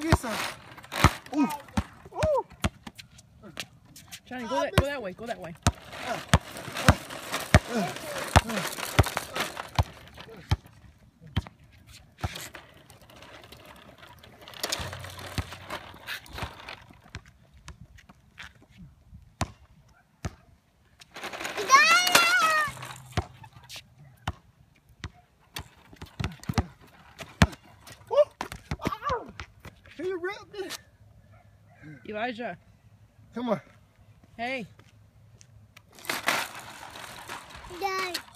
get some. Ooh. Ooh. Johnny, go that way. Go that way. You ripped it. Elijah. Come on. Hey. Dad.